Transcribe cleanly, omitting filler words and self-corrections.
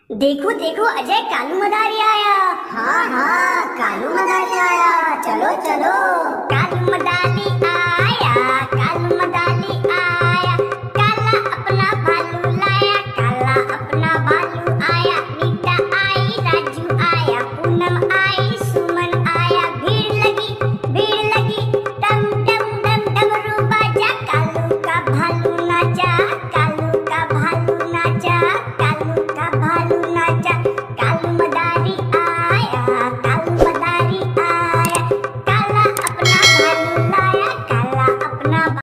देखो देखो अजय, कालू मदारी आया। हाँ हाँ, कालू मदारी आया। चलो चलो। कालू मदारी आया।